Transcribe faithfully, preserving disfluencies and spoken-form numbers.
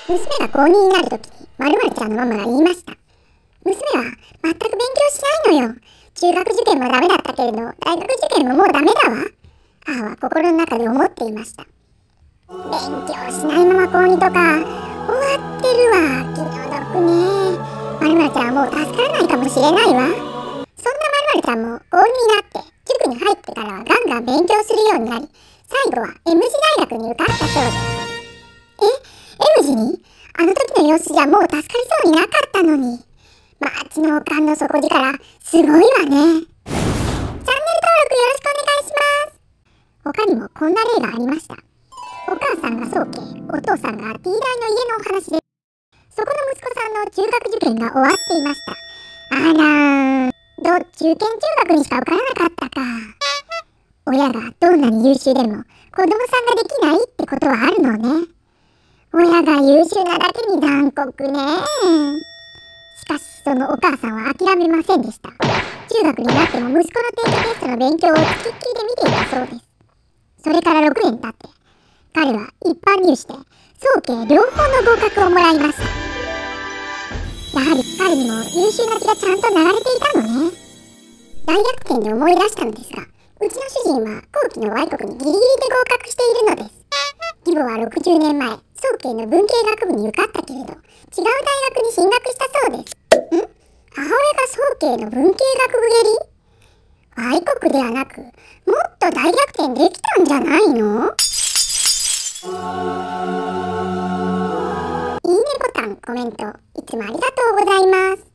娘が高にになるときに、〇〇ちゃんのママが言いました。娘は全く勉強しないのよ。中学受験もダメだったけれど、大学受験ももうダメだわ。母は心の中で思っていました。勉強しないまま高にとか、終わってるわ。気の毒ね。〇〇ちゃんはもう助からないかもしれないわ。そんな〇〇ちゃんも高にになって、塾に入ってからはガンガン勉強するようになり、最後は エムジ大学に受かったそうです。え、エムジに？あの時の様子じゃもう助かりそうになかったのに。町のおかんの底力、すごいわね。チャンネル登録よろしくお願いします。他にもこんな例がありました。お母さんが早慶、お父さんが T 大の家のお話で、そこの息子さんの中学受験が終わっていました。あらーん、ど、中堅中学にしか受からなかったか。親がどんなに優秀でも子供さんができないってことはあるのね。親が優秀なだけに残酷ね。しかしそのお母さんは諦めませんでした。中学になっても息子の定期テストの勉強をつきっきりで見ていたそうです。それからろくねん経って、彼は一般入試で早慶両方の合格をもらいました。やはり彼にも優秀な血がちゃんと流れていたのね。大逆転で思い出したのですが、うちの主人は後期の Y 国にギリギリで合格しているのです。義母はろくじゅうねんまえ、早慶の文系学部に受かったけれど、違う大学に進学したそうです。ん？母親が早慶の文系学部蹴り？ Y 国ではなく、もっと大逆転できたんじゃないの？いいねボタン、コメント、いつもありがとうございます。